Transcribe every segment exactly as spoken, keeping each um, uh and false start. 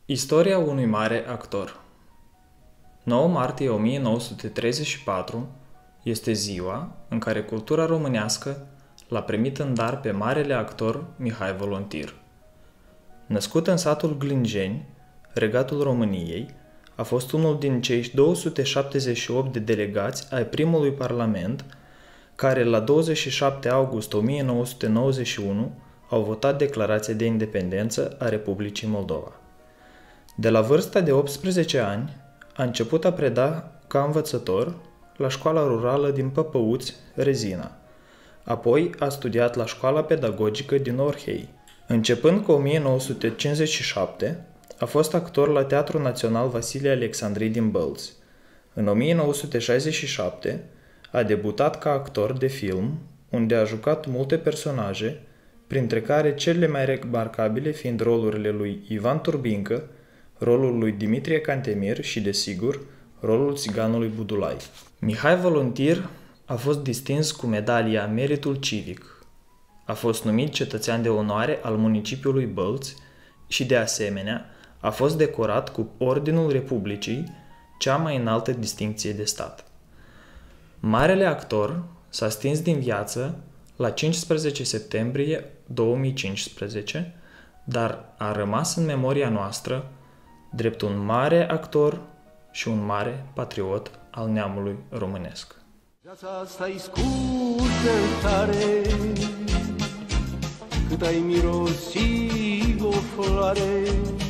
Istoria unui mare actor. nouă martie o mie nouă sute treizeci și patru este ziua în care cultura românească l-a primit în dar pe marele actor Mihai Volontir. Născut în satul Glângeni, regatul României, a fost unul din cei două sute șaptezeci și opt de delegați ai primului parlament care la douăzeci și șapte august o mie nouă sute nouăzeci și unu au votat declarația de independență a Republicii Moldova. De la vârsta de optsprezece ani, a început a preda ca învățător la școala rurală din Păpăuți, Rezina. Apoi a studiat la școala pedagogică din Orhei. Începând cu o mie nouă sute cincizeci și șapte, a fost actor la Teatrul Național Vasile Alexandrii din Bălți. În o mie nouă sute șaizeci și șapte a debutat ca actor de film, unde a jucat multe personaje, printre care cele mai remarcabile fiind rolurile lui Ivan Turbincă, rolul lui Dimitrie Cantemir și, desigur, rolul țiganului Budulai. Mihai Volontir a fost distins cu medalia Meritul Civic. A fost numit cetățean de onoare al municipiului Bălți și, de asemenea, a fost decorat cu Ordinul Republicii, cea mai înaltă distincție de stat. Marele actor s-a stins din viață la cincisprezece septembrie două mii cincisprezece, dar a rămas în memoria noastră drept un mare actor și un mare patriot al neamului românesc. Viața asta-i scurtă tare, cât ai mirosit o floare.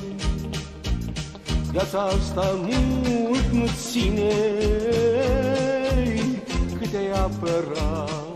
Viața asta mult nu ține, cât ai apărat.